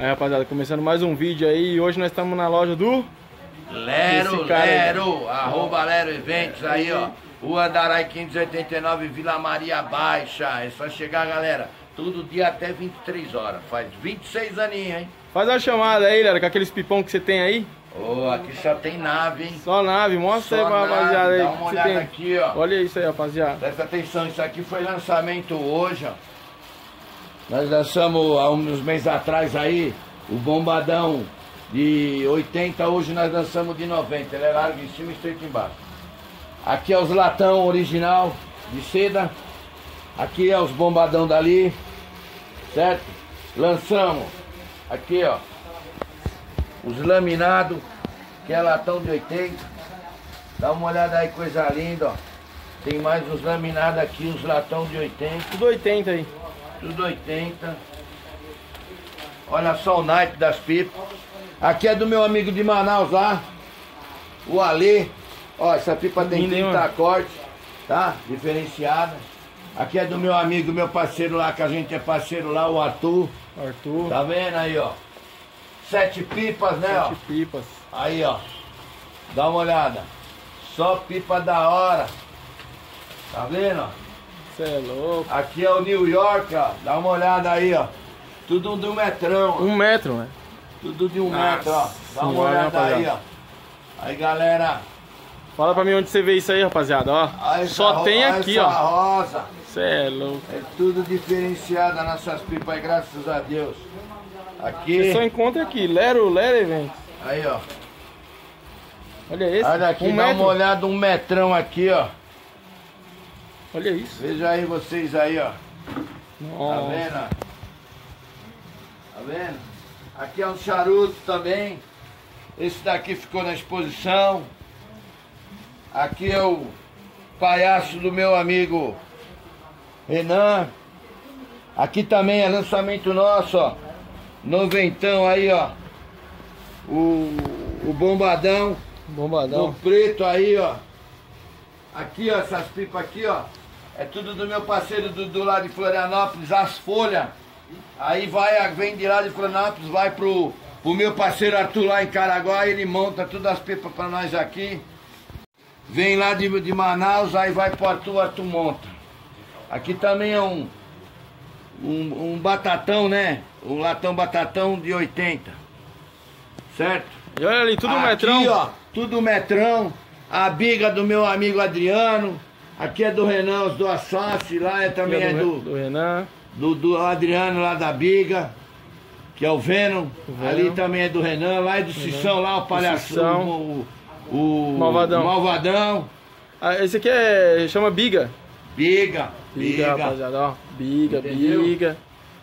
Aí, rapaziada, começando mais um vídeo aí. E hoje nós estamos na loja do... Lero, arroba Lero Eventos aí, ó. O Andarai 589, Vila Maria Baixa. É só chegar, galera. Todo dia até 23 horas. Faz 26 aninhos, hein? Faz uma chamada aí, Lero, com aqueles pipão que você tem aí. Ô, aqui só tem nave, hein? Só nave, mostra Só aí pra rapaziada aí. Dá uma olhada aqui, ó. Olha isso aí, rapaziada. Presta atenção, isso aqui foi lançamento hoje, ó. Nós lançamos há uns meses atrás aí o bombadão de 80, hoje nós lançamos de 90. Ele é largo em cima e estreito embaixo. Aqui é os latão original de seda. Aqui é os bombadão dali, certo? Lançamos aqui, ó, os laminados, que é latão de 80. Dá uma olhada aí, coisa linda, ó. Tem mais uns laminados aqui, os latão de 80. Tudo 80 aí. Tudo 80. Olha só o naipe das pipas. Aqui é do meu amigo de Manaus lá, o Alê. Ó, essa pipa tem 30 cortes, tá? Diferenciada. Aqui é do meu amigo, meu parceiro lá, que a gente é parceiro lá, o Arthur. Tá vendo aí, ó? 7 pipas, né, ó? 7 pipas. Aí, ó. Dá uma olhada. Só pipa da hora. Tá vendo, ó? Você é louco. Aqui é o New York, ó. Dá uma olhada aí, ó. Tudo de 1 metrão. Ó. 1 metro, né? Tudo de 1 metro, ó. Dá uma olhada aí, ó. Aí, galera. Fala pra mim onde você vê isso aí, rapaziada, ó. Só tem aqui, ó. Rosa. Você é louco. É tudo diferenciado nas nossas pipas, graças a Deus. Aqui. Você só encontra aqui, Lero Eventos. Aí, ó. Olha esse. Olha aqui, dá uma olhada, 1 metrão aqui, ó. Olha isso. Veja aí vocês aí, ó. Nossa. Tá vendo? Tá vendo? Aqui é um charuto também. Esse daqui ficou na exposição. Aqui é o palhaço do meu amigo Renan. Aqui também é lançamento nosso, ó. Noventão aí, ó. O bombadão. Bombadão. O preto aí, ó. Aqui, ó, essas pipas aqui, ó. É tudo do meu parceiro do lado de Florianópolis, as folhas. Aí vem de lá de Florianópolis, vai pro meu parceiro Arthur lá em Caraguá, ele monta todas as pipas pra nós aqui. Vem lá de Manaus, aí vai pro Arthur monta. Aqui também é um batatão, né? Um latão batatão de 80. Certo? E olha ali, tudo aqui, metrão. Aqui, ó, tudo metrão. A biga do meu amigo Adriano. Aqui é do Renan, os do Assassi. Lá também é do Renan. Do Adriano lá da biga, que é o Venom. Ali também é do Renan. Lá é do Cissão, lá o palhaço. O Malvadão. Ah, esse aqui chama Biga. Biga, rapaziada, ó. Biga, entendeu? Biga.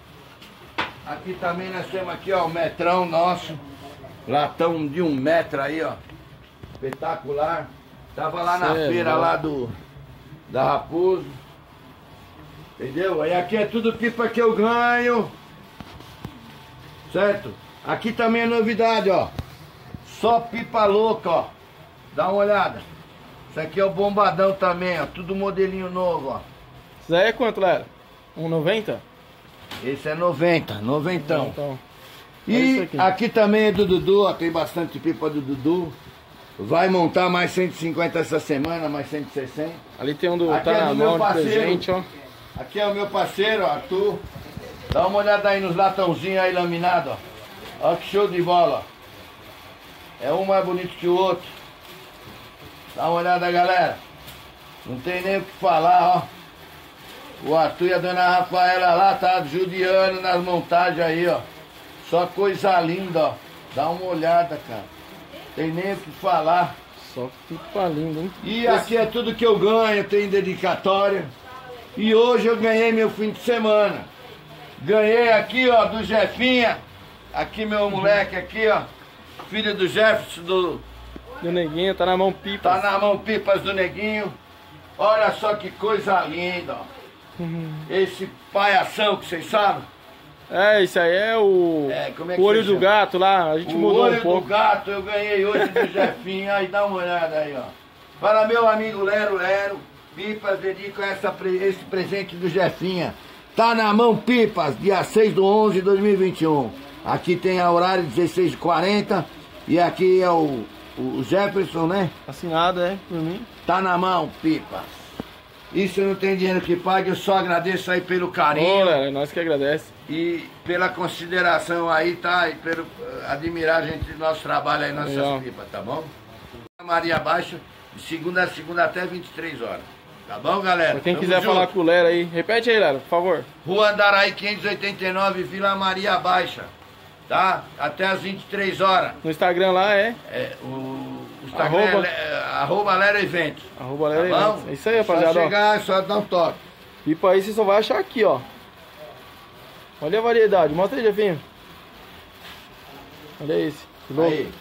Aqui também nós temos aqui, ó, o metrão nosso. Latão de 1 metro aí, ó. Espetacular. Tava lá na feira lá da Raposo. Entendeu? Aí aqui é tudo pipa que eu ganho. Certo? Aqui também é novidade, ó. Só pipa louca, ó. Dá uma olhada. Isso aqui é o bombadão também, ó. Tudo modelinho novo, ó. Isso aí é quanto, Lero? 1,90? Esse é 90, noventão. Então. E aqui também é do Dudu, ó. Tem bastante pipa do Dudu. Vai montar mais 150 essa semana, mais 160. Ali tem um do aqui tá é na mão de presente, ó. Aqui é o meu parceiro, ó, Arthur. Dá uma olhada aí nos latãozinhos aí laminados, ó. Ó que show de bola. É um mais bonito que o outro. Dá uma olhada, galera. Não tem nem o que falar, ó. O Arthur e a dona Rafaela lá tá judiando nas montagens aí, ó. Só coisa linda, ó. Dá uma olhada, cara. Tem nem o que falar. Só pipa linda, hein? E aqui é tudo que eu ganho, tem dedicatória. E hoje eu ganhei meu fim de semana. Ganhei aqui, ó, do Jefinha. Aqui meu moleque aqui, ó. Filho do Jefferson, do Neguinho, tá na mão pipas. Tá na mão pipas do Neguinho. Olha só que coisa linda, ó. Esse palhação que vocês sabem. É, isso aí é o olho do gato lá, a gente mudou um pouco. O olho do gato eu ganhei hoje do Jefinho, aí dá uma olhada aí, ó. Para meu amigo Lero, pipas, dedico esse presente do Jefinha. Tá na mão pipas, dia 6/11/2021. Aqui tem a horário 16h40 e aqui é o Jefferson, né? Assinado, por mim. Tá na mão, pipa. Isso não tem dinheiro que pague, eu só agradeço aí pelo carinho. É nós que agradece. E pela consideração aí, tá? E pelo admirar a gente do nosso trabalho aí, nossas pipas, tá bom? Maria Baixa, de segunda a segunda até 23 horas. Tá bom, galera? Pra quem quiser falar com o Lera aí, repete aí, Lera, por favor. Rua Andaraí 589, Vila Maria Baixa. Tá? Até as 23 horas. No Instagram lá o Instagram @Lera Eventos. @Lera Eventos. É isso aí, rapaziada. Só chegar, só dar um toque. Pipa aí você só vai achar aqui, ó. Olha a variedade. Mostra aí, Jefinho. Olha esse. Que louco. Aí.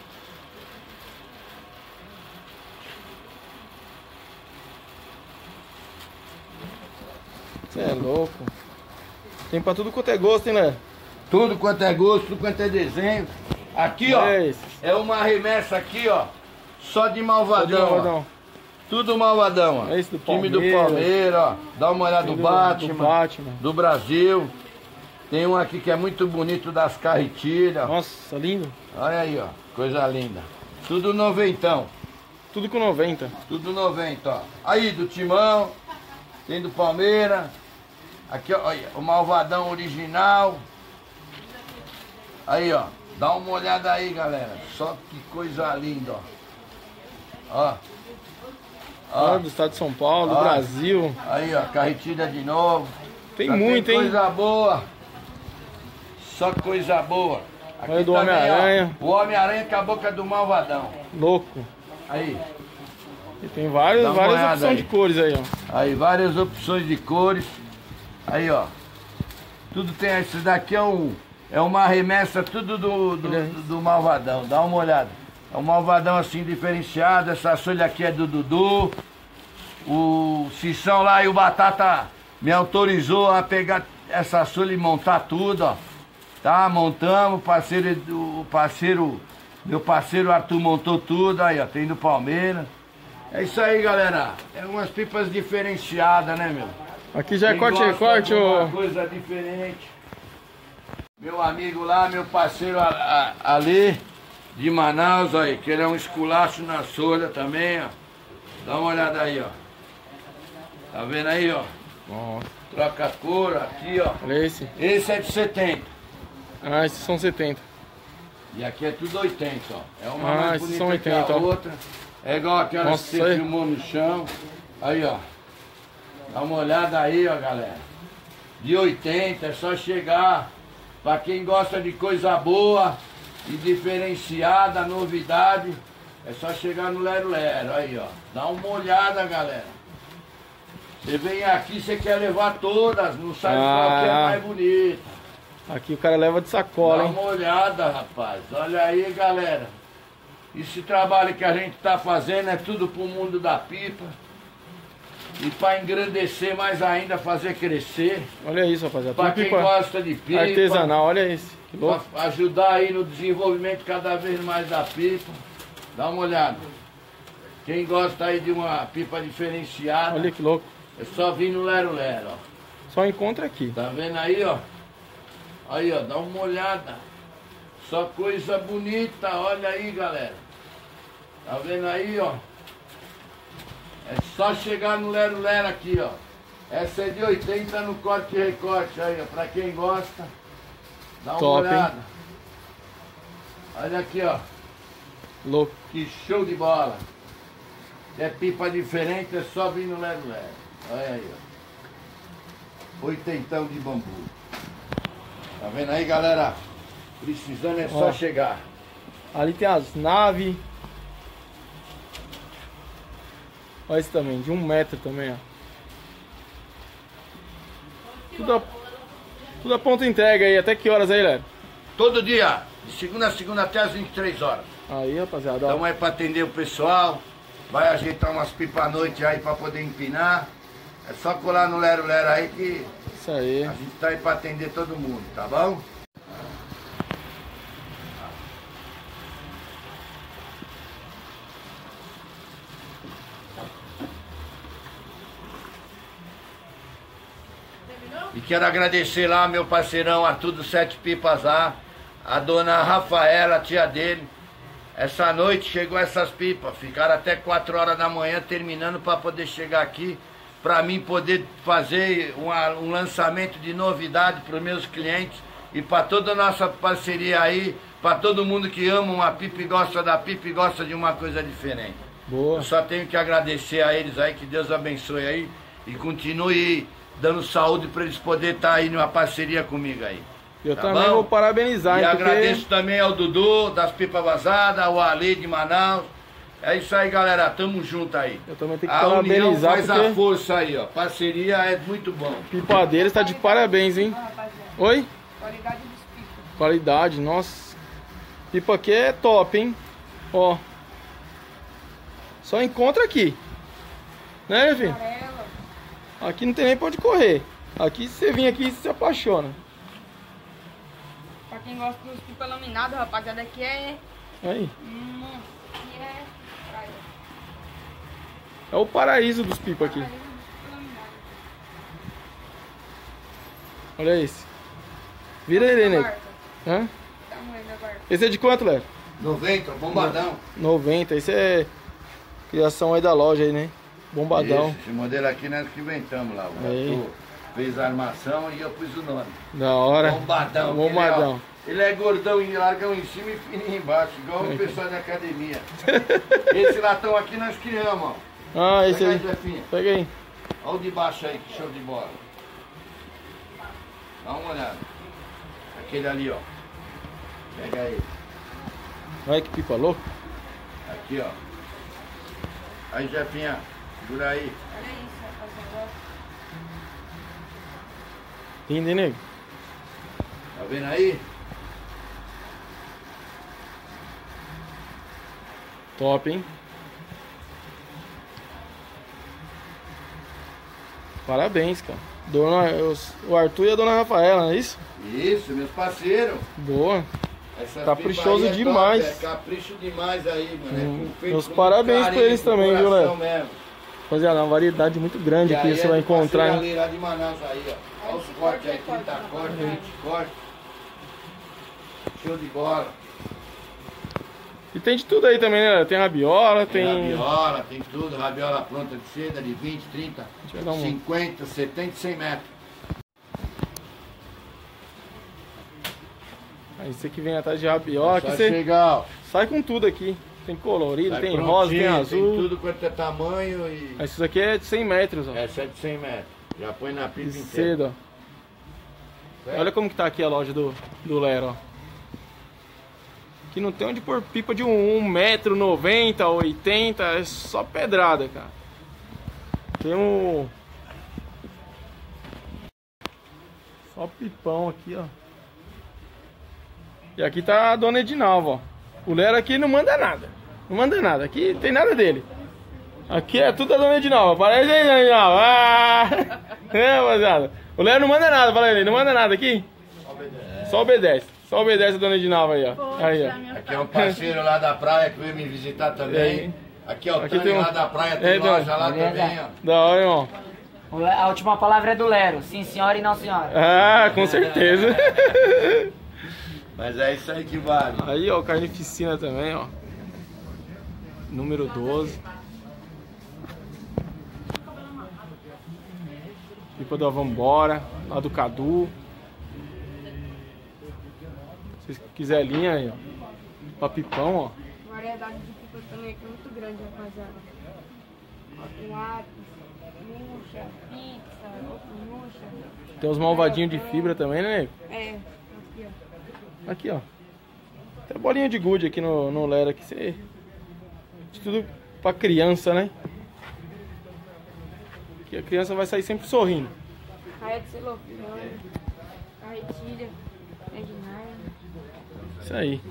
Você é louco. Tem pra tudo quanto é gosto, hein, né? Tudo quanto é gosto, tudo quanto é desenho. Aqui, ó, é uma remessa aqui, ó, só de malvadão. Tudo malvadão, ó. Esse do time do Palmeiras, ó. Dá uma olhada do Batman, do Brasil. Tem um aqui que é muito bonito das carretilhas. Nossa, lindo. Olha aí, ó, coisa linda. Tudo noventão. Tudo com 90. Tudo 90, ó. Aí, do Timão, tem do Palmeiras. Aqui, ó, olha, o malvadão original. Aí, ó, dá uma olhada aí, galera. Só que coisa linda, ó. Ó, do estado de São Paulo, do Brasil. Aí, ó, carretilha de novo. Tem muito, hein? Coisa boa. Só coisa boa. Aqui olha do Homem-Aranha. O Homem-Aranha com a boca do malvadão. Louco. Aí. E tem várias opções de cores aí, ó. Aí, várias opções de cores. Aí, ó. Tudo tem. Esse daqui é uma remessa tudo do malvadão. Dá uma olhada. É um malvadão assim diferenciado. Essa folha aqui é do Dudu. O Cissão lá e o Batata me autorizou a pegar essa folha e montar tudo, ó. Tá, montamos. Meu parceiro Arthur montou tudo. Aí, ó. Tem do Palmeiras. É isso aí, galera. É umas pipas diferenciadas, né, meu? Aqui já é corte, uma coisa diferente. Meu amigo lá, meu parceiro Ali, de Manaus, aí, que ele é um esculacho na solha também, ó. Dá uma olhada aí, ó. Tá vendo aí, ó? Nossa. Troca a cor aqui, ó. Olha esse. Esse é de 70. Ah, esses são 70. E aqui é tudo 80, ó. É uma mais bonita são 80, que a outra. É igual aquela que você filmou no chão. Aí, ó. Dá uma olhada aí, ó, galera. De 80, é só chegar. Pra quem gosta de coisa boa e diferenciada, novidade, é só chegar no Lero Lero. Aí, ó. Dá uma olhada, galera. Você vem aqui, você quer levar todas, não sabe qual que é mais bonita. Aqui o cara leva de sacola, hein? Dá uma olhada, rapaz. Olha aí, galera. Esse trabalho que a gente tá fazendo é tudo pro mundo da pipa. E para engrandecer mais ainda, fazer crescer. Olha isso, rapaziada. Para quem gosta de pipa. Artesanal, olha esse. Que louco. Pra ajudar aí no desenvolvimento cada vez mais da pipa. Dá uma olhada. Quem gosta aí de uma pipa diferenciada. Olha que louco. É só vir no Lero Lero, ó. Só encontra aqui. Tá vendo aí, ó? Aí, ó, dá uma olhada. Só coisa bonita, olha aí, galera. Tá vendo aí, ó? É só chegar no Lero Lero aqui, ó. Essa é de 80 no corte e recorte aí, ó. Pra quem gosta, dá uma olhada. Hein? Olha aqui, ó. Louco. Que show de bola. Se é pipa diferente, é só vir no Lero Lero. Olha aí, ó. 80 de bambu. Tá vendo aí, galera? Precisando é só chegar. Ali tem as naves. Olha esse também, de 1 metro também, ó. Tudo a ponta entrega aí. Até que horas aí, Léo? Todo dia, de segunda a segunda até as 23 horas. Aí, rapaziada. Então é pra atender o pessoal. Vai ajeitar umas pipas à noite aí pra poder empinar. É só colar no Lero Lero aí que... Isso aí. A gente tá aí pra atender todo mundo, tá bom? E quero agradecer lá meu parceirão Arthur do Sete Pipas lá, a dona Rafaela, a tia dele. Essa noite chegou essas pipas, ficaram até 4 horas da manhã terminando para poder chegar aqui, para mim poder fazer um lançamento de novidade para os meus clientes e para toda a nossa parceria aí, para todo mundo que ama uma pipa e gosta da pipa e gosta de uma coisa diferente. Boa. Eu só tenho que agradecer a eles aí, que Deus abençoe aí e continue dando saúde para eles poderem estar aí numa parceria comigo aí. Eu também vou parabenizar. E agradeço também ao Dudu, das Pipas Vazadas, ao Ali de Manaus. É isso aí, galera. Tamo junto aí. Eu também tenho que parabenizar. A união faz a força aí, ó. Parceria é muito bom. Pipa deles tá de parabéns, hein? Oi? Qualidade dos pipas. Qualidade, nossa. Pipa aqui é top, hein? Ó. Só encontra aqui. Né, filho? Aqui não tem nem pra onde correr. Aqui, se você vir aqui, você se apaixona. Pra quem gosta dos pipas laminados, rapaziada, aqui é... Aí. Aqui é praia. É o paraíso dos pipas aqui. Olha esse. Vira ele, nego. Hã? Esse é de quanto, Léo? 90, bombadão. 90, esse é criação aí da loja aí, né? Bombadão. Esse modelo aqui nós que inventamos lá. O Arthur fez a armação e eu pus o nome. Da hora. Bombadão. Bombadão. Ele é gordão e largão em cima e fininho embaixo, igual o pessoal da academia. Esse latão aqui nós criamos, ó. Ah, esse aí. aí. Pega aí. Olha o de baixo aí, que show de bola. Dá uma olhada. Aquele ali, ó. Pega aí. Olha que pipa louco. Aqui, ó. Aí, Jefinha, segura aí. Olha isso, rapaziada. Lindo, hein, nego? Tá vendo aí? Top, hein? Parabéns, cara. O Arthur e a dona Rafaela, não é isso? Isso, meus parceiros. Boa. Essa Caprichoso é demais. Top, é capricho demais aí, mano. Meus parabéns pra eles também, viu, Léo? Rapaziada, uma variedade muito grande aqui você vai encontrar, hein? Lá de Manaus aí, ó. Olha os cortes aí, 30 cortes, 20 cortes. Show de bola. E tem de tudo aí também, né? Tem rabiola, tem... Rabiola, tem tudo. Rabiola pronta de seda de 20, 30, 50, 70 e 100 metros. Aí você que vem atrás de rabiola, aqui você chegar, sai com tudo aqui. Tem colorido, sai tem rosa, tem azul. Tem tudo quanto é tamanho e... Isso aqui é de 100 metros, ó. Essa é de 100 metros. Já põe na pipa inteira. Cedo, ó. Olha como que tá aqui a loja do Lero, ó. Aqui não tem onde pôr pipa de 1,90 m, 80, é só pedrada, cara. Tem um... Só pipão aqui, ó. E aqui tá a dona Edinalva, ó. O Lero aqui não manda nada. Não manda nada, aqui tem nada dele. Aqui é tudo a dona Edinalva. Parece aí, dona Edinalva. Ah! É, rapaziada. O Lero não manda nada, fala ele. Não manda nada aqui? Só obedece. Só obedece a dona Edinalva aí, ó. Poxa, aí, ó. Aqui é um parceiro lá da praia que veio me visitar também. Aqui, ó, aqui tem lá da praia, tem loja lá também, ó. Da hora, irmão. A última palavra é do Lero. Sim, senhora e não, senhora. Ah, com certeza. Mas é isso aí que vale. Aí, ó, carnificina também, ó. Número 12. Pipa da Vambora, lá do Cadu. Se vocês quiserem linha aí, ó. Pra pipão, ó. A variedade de pipa também aqui é muito grande, rapaziada. Tem lápis, murcha, pizza, outra murcha. Tem uns malvadinhos de fibra também, né, nego? É, aqui, ó. Aqui, ó. Tem bolinha de gude aqui no Lero aqui. Você... De tudo pra criança, né? Que a criança vai sair sempre sorrindo. Raia de celofane, carretilha, pé de nylon. Isso aí.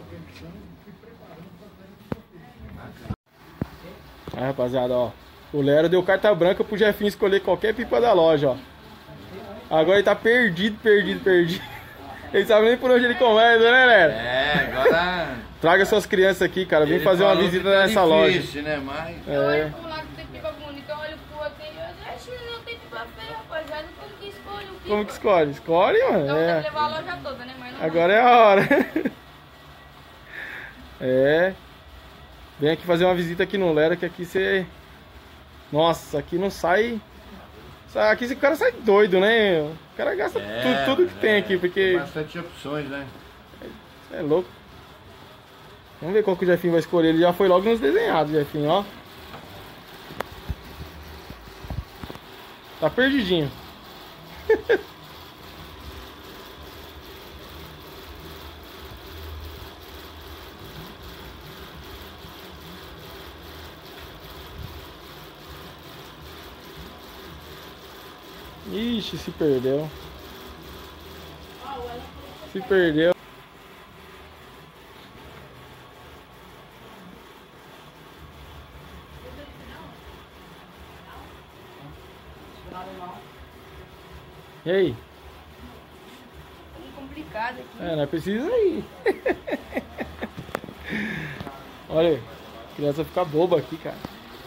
Aí, rapaziada, ó. O Lero deu carta branca pro Jefinho escolher qualquer pipa da loja, ó. Agora ele tá perdido. Ele sabe nem por onde ele começa, né, Lero? É, agora... Traga suas crianças aqui, cara. Vem fazer uma visita nessa loja. Difícil, né? Mas... Eu olho pro lado que tem pipa bonita, eu olho pro outro e eu acho que não tem pipa feia, rapaziada. Como que escolhe o pipa? Como que escolhe? Escolhe, mano. Então tem que levar a loja toda, né? Mas não Agora é a hora. É. Vem aqui fazer uma visita aqui no Lera, que aqui você... Nossa, aqui não sai... Aqui o cara sai doido, né? O cara gasta tudo que tem aqui, porque... Tem bastante opções, né? É louco. Vamos ver qual que o Jefinho vai escolher. Ele já foi logo nos desenhados, Jefinho, ó. Tá perdidinho. Ixi, se perdeu. Se perdeu. E aí? É complicado aqui. É, não precisa ir. Olha, a criança fica boba aqui, cara.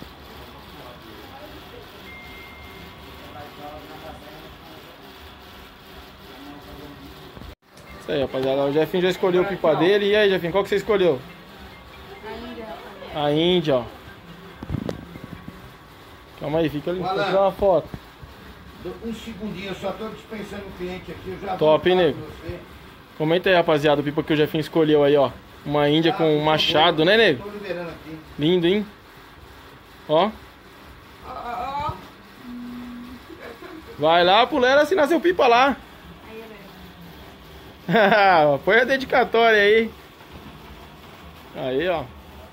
Isso aí, rapaziada. O Jefinho já escolheu o pipa dele. E aí, Jefinho, qual que você escolheu? A Índia, rapaz. A Índia, ó. Calma aí, fica ali. Vou tirar uma foto. Um segundinho, eu só tô dispensando o cliente aqui, eu já Top, hein, vou nego? falar com você. Comenta aí, rapaziada, o pipa que o Jefinho escolheu aí, ó. Uma Índia com um machado, né, nego? Tô liberando aqui. Lindo, hein? Ó. Vai lá pro Lera assinar seu pipa lá. Aí, Léo. Põe a dedicatória aí. Aí, ó.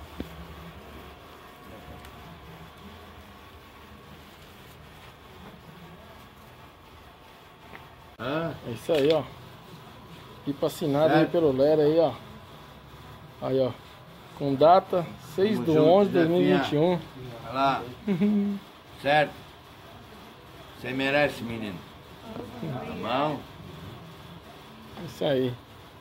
Ah, É isso aí, ó. Pipa assinado aí Certo. pelo Lera aí, ó. Aí, ó. Com data 6 Tamo de junto, 11 de 2021. olha lá. Certo? Você merece, menino. Tá bom? Isso aí.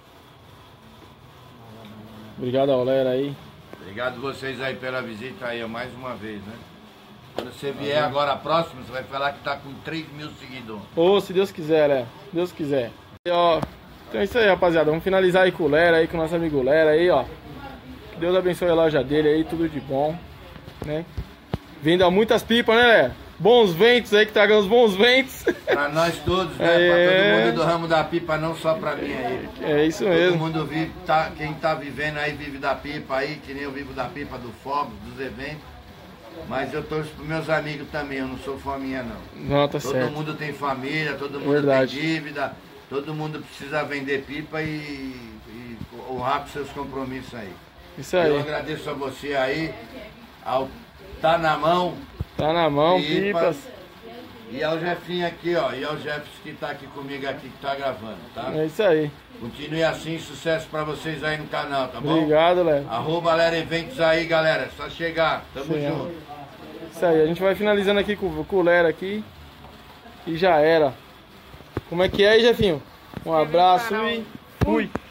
Obrigado ao Lera aí. Obrigado vocês aí pela visita aí, ó, mais uma vez, né? Quando você vier agora próximo, você vai falar que tá com 3 mil seguidores. Ô, se Deus quiser, né? Se Deus quiser. E, ó, então é isso aí, rapaziada. Vamos finalizar aí com o Lera aí, com o nosso amigo Lera aí, ó. Que Deus abençoe a loja dele aí, tudo de bom, né? Venda muitas pipas, né, Lera? Bons ventos aí, que tragam os bons ventos. Pra nós todos, né? É. Pra todo mundo do ramo da pipa, não só pra mim aí. É isso Todo mesmo. mundo vive, quem tá vivendo aí vive da pipa aí, que nem eu vivo da pipa, do fogo, dos eventos. Mas eu torço pros meus amigos também, eu não sou fominha não. Não, tá Todo certo. mundo tem família, todo mundo Verdade. tem dívida, todo mundo precisa vender pipa e honrar com seus compromissos aí. Isso Eu aí. agradeço a você aí, ao Tá Na Mão, Tá na mão, Pipas. pipas. e ao Jefinho aqui, ó, e ao Jefferson que tá aqui comigo aqui, que tá gravando, tá? É isso aí. Continue assim, sucesso pra vocês aí no canal, tá bom? Obrigado, Lera. Arroba Lera Eventos aí, galera, é só chegar, tamo Sim, junto. Isso aí, a gente vai finalizando aqui com o Lera aqui. E já era. Como é que é aí, Jefinho? Um abraço e fui.